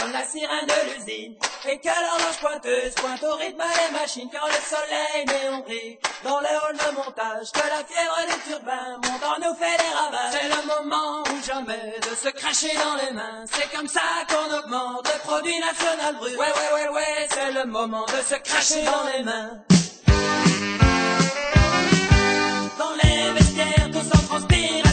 comme la sirène de l'usine. Et que l'horloge pointeuse pointe au rythme des machines. Quand le soleil néon brille dans le hall de montage, que la fièvre des turbins monte en nous fait des ravages. C'est le moment ou jamais de se cracher dans les mains. C'est comme ça qu'on augmente le produit national brut. Ouais, c'est le moment de se cracher dans les mains. Dans les vestiaires, tous en transpire.